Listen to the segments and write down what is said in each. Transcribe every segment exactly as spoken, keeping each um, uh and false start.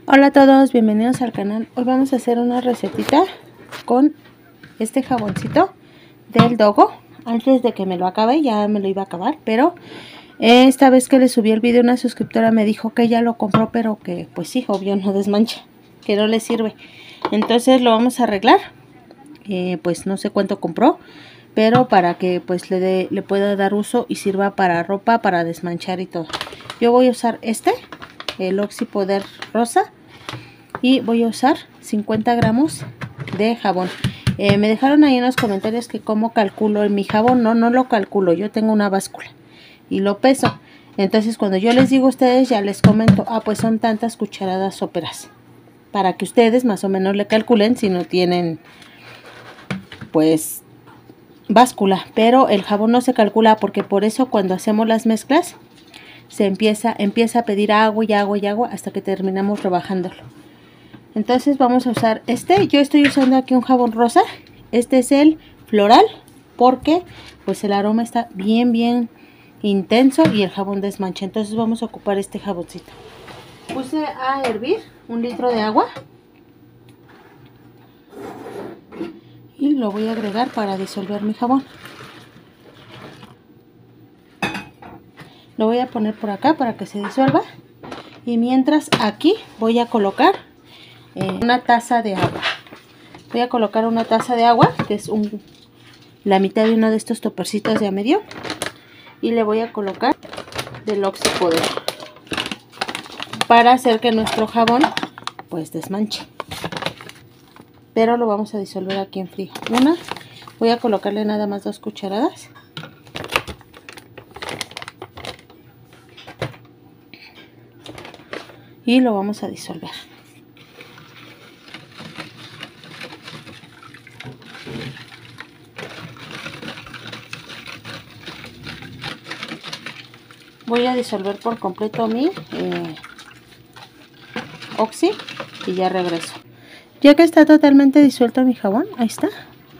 Hola a todos, bienvenidos al canal. Hoy vamos a hacer una recetita con este jaboncito del Dogo. Antes de que me lo acabe, ya me lo iba a acabar, pero esta vez que le subí el video, una suscriptora me dijo que ya lo compró, pero que pues sí, obvio no desmancha, que no le sirve. Entonces lo vamos a arreglar. Eh, pues no sé cuánto compró, pero para que pues le, de, le pueda dar uso y sirva para ropa, para desmanchar y todo. Yo voy a usar este, el Oxy Poder Rosa, y voy a usar cincuenta gramos de jabón. Eh, me dejaron ahí en los comentarios que cómo calculo en mi jabón. No, no lo calculo, yo tengo una báscula y lo peso. Entonces cuando yo les digo a ustedes, ya les comento, ah pues son tantas cucharadas soperas, para que ustedes más o menos le calculen si no tienen pues báscula. Pero el jabón no se calcula, porque por eso cuando hacemos las mezclas se empieza, empieza a pedir agua y agua y agua hasta que terminamos rebajándolo. Entonces vamos a usar este. Yo estoy usando aquí un jabón rosa. Este es el floral, porque pues el aroma está bien bien intenso y el jabón desmancha. Entonces vamos a ocupar este jaboncito. Puse a hervir un litro de agua y lo voy a agregar para disolver mi jabón. Lo voy a poner por acá para que se disuelva. Y mientras aquí voy a colocar eh, una taza de agua. Voy a colocar una taza de agua, que es un, la mitad de uno de estos topercitos de a medio. Y le voy a colocar del Oxy Poder, para hacer que nuestro jabón pues desmanche. Pero lo vamos a disolver aquí en frío. Una, voy a colocarle nada más dos cucharadas. Y lo vamos a disolver. Voy a disolver por completo mi eh, Oxy y ya regreso. Ya que está totalmente disuelto mi jabón, ahí está.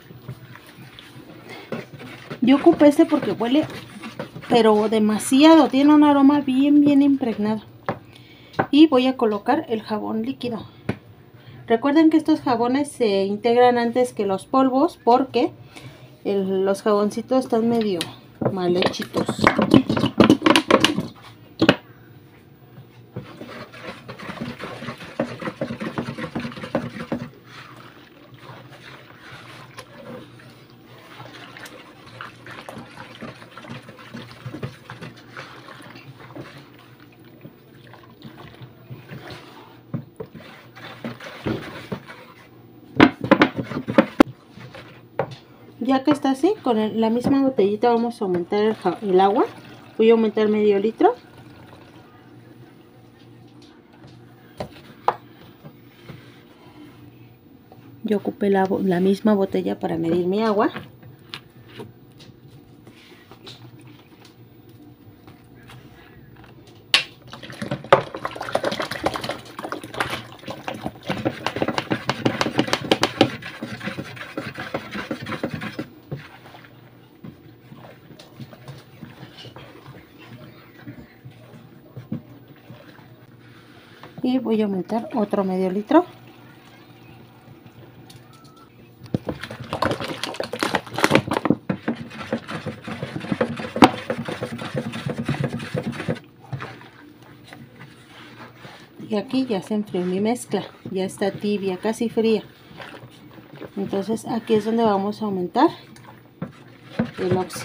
Yo ocupé este porque huele, pero demasiado, tiene un aroma bien bien impregnado. Y voy a colocar el jabón líquido. Recuerden que estos jabones se integran antes que los polvos, porque el, los jaboncitos están medio mal hechitos. Ya que está así, con el, la misma botellita vamos a aumentar el, el agua. Voy a aumentar medio litro. Yo ocupé la, la misma botella para medir mi agua. Y voy a aumentar otro medio litro. Y aquí ya se enfrió mi mezcla, ya está tibia, casi fría. Entonces aquí es donde vamos a aumentar el Oxy.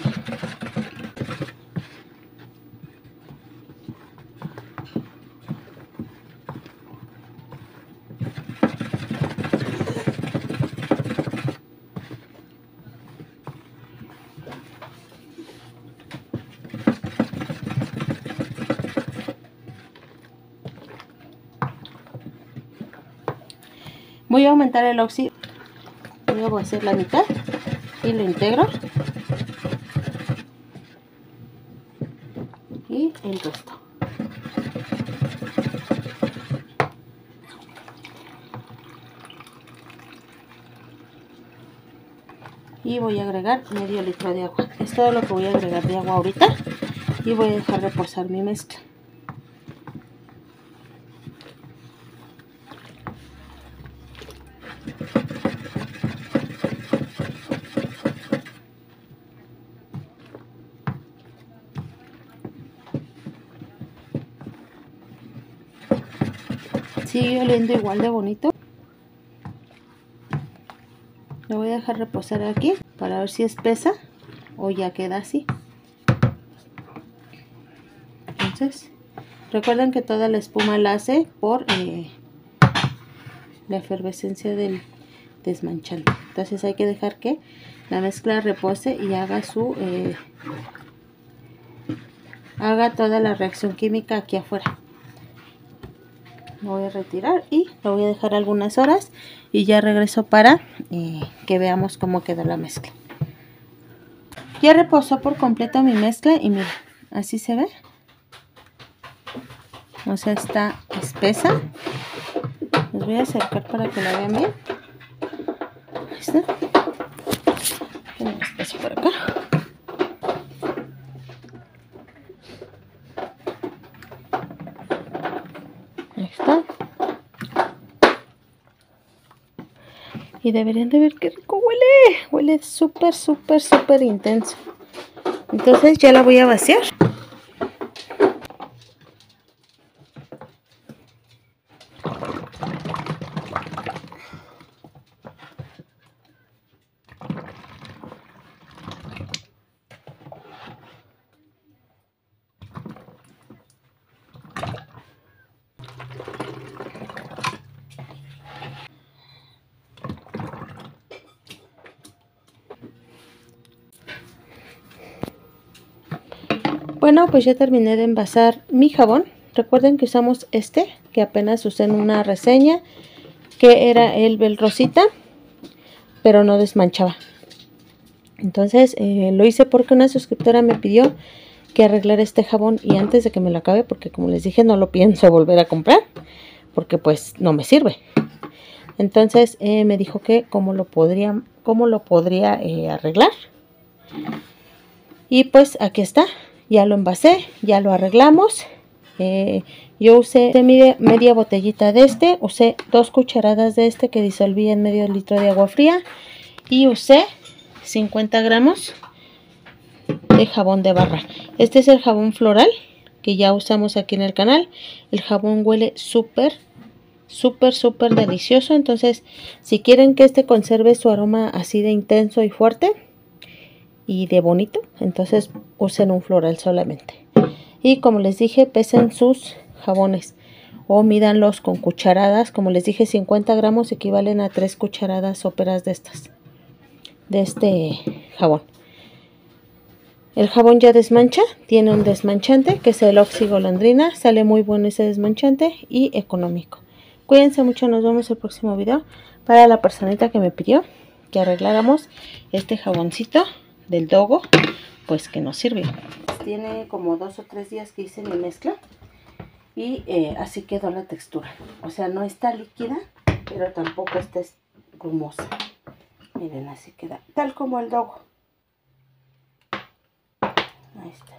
Voy a aumentar el Oxy, voy a hacer la mitad y lo integro. Y el resto. Y voy a agregar medio litro de agua. Es todo lo que voy a agregar de agua ahorita. Y voy a dejar reposar mi mezcla. Sigue oliendo igual de bonito. Lo voy a dejar reposar aquí para ver si espesa o ya queda así. Entonces, recuerden que toda la espuma la hace por eh, la efervescencia del desmanchante. Entonces hay que dejar que la mezcla repose y haga su eh, haga toda la reacción química aquí afuera. Lo voy a retirar y lo voy a dejar algunas horas y ya regreso para eh, que veamos cómo quedó la mezcla. Ya reposó por completo mi mezcla y miren, así se ve. O sea, está espesa. Les voy a acercar para que la vean bien. Ahí está. Tengo espacio por acá. Ahí está. Y deberían de ver qué rico huele. Huele súper, súper, súper intenso. Entonces ya la voy a vaciar. Bueno, pues ya terminé de envasar mi jabón. Recuerden que usamos este, que apenas usé en una reseña, que era el Bel Rosita, pero no desmanchaba. Entonces eh, lo hice porque una suscriptora me pidió que arreglara este jabón y antes de que me lo acabe, porque como les dije no lo pienso volver a comprar, porque pues no me sirve. Entonces eh, me dijo que cómo lo podría, cómo lo podría eh, arreglar. Y pues aquí está. Ya lo envasé, ya lo arreglamos. Eh, yo usé media, media botellita de este, usé dos cucharadas de este que disolví en medio litro de agua fría y usé cincuenta gramos de jabón de barra. Este es el jabón floral que ya usamos aquí en el canal. El jabón huele súper, súper, súper delicioso. Entonces, si quieren que este conserve su aroma así de intenso y fuerte y de bonito, entonces usen un floral solamente. Y como les dije, pesen sus jabones o mídanlos con cucharadas. Como les dije, cincuenta gramos equivalen a tres cucharadas soperas de estas, de este jabón. El jabón ya desmancha, tiene un desmanchante que es el oxigolondrina. Sale muy bueno ese desmanchante y económico. Cuídense mucho, nos vemos en el próximo video. Para la personita que me pidió que arregláramos este jaboncito del Dogo, pues que nos sirve. Tiene como dos o tres días que hice mi mezcla y eh, así quedó la textura. O sea, no está líquida, pero tampoco está grumosa. Miren, así queda, tal como el Dogo. Ahí está.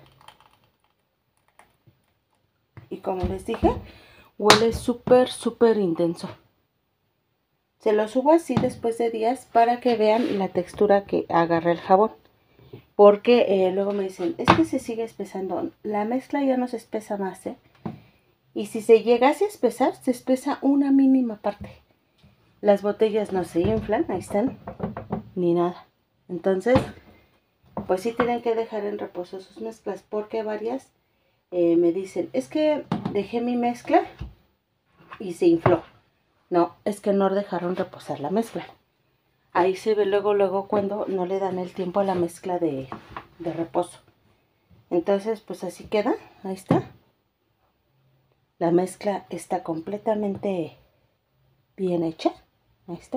Y como les dije, huele súper, súper intenso. Se lo subo así después de días para que vean la textura que agarra el jabón. Porque eh, luego me dicen, es que se sigue espesando. La mezcla ya no se espesa más, ¿eh? Y si se llegase a espesar, se espesa una mínima parte. Las botellas no se inflan, ahí están, ni nada. Entonces, pues sí tienen que dejar en reposo sus mezclas. Porque varias eh, me dicen, es que dejé mi mezcla y se infló. No, es que no dejaron reposar la mezcla. Ahí se ve luego, luego cuando no le dan el tiempo a la mezcla de, de reposo. Entonces, pues así queda. Ahí está. La mezcla está completamente bien hecha. Ahí está.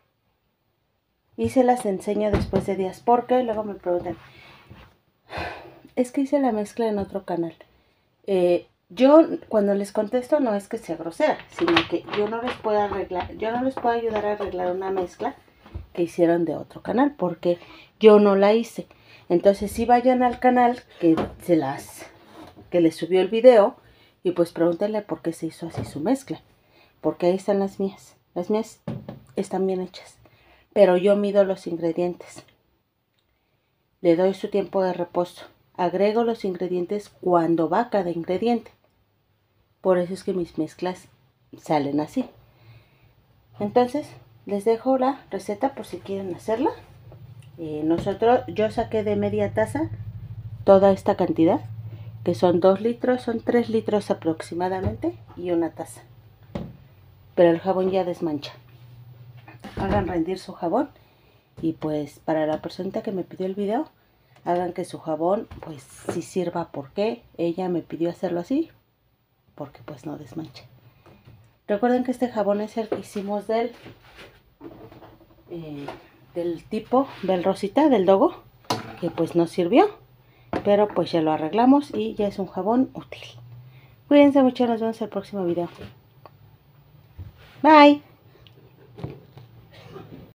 Y se las enseño después de días. Porque luego me preguntan, es que hice la mezcla en otro canal. Eh, yo cuando les contesto no es que sea grosera, sino que yo no les puedo arreglar, yo no les puedo ayudar a arreglar una mezcla que hicieron de otro canal, porque yo no la hice. Entonces sí vayan al canal que se las que les subió el video y pues pregúntenle por qué se hizo así su mezcla, porque ahí están las mías. Las mías están bien hechas, pero yo mido los ingredientes, le doy su tiempo de reposo, agrego los ingredientes cuando va cada ingrediente. Por eso es que mis mezclas salen así. Entonces les dejo la receta por si quieren hacerla. Eh, nosotros, yo saqué de media taza toda esta cantidad, que son dos litros, son tres litros aproximadamente y una taza. Pero el jabón ya desmancha. Hagan rendir su jabón y pues para la persona que me pidió el video, hagan que su jabón pues sí sirva, porque ella me pidió hacerlo así, porque pues no desmancha. Recuerden que este jabón es el que hicimos del eh, del tipo del rosita, del Dogo, que pues no sirvió, pero pues ya lo arreglamos y ya es un jabón útil. Cuídense mucho, nos vemos en el próximo video. Bye.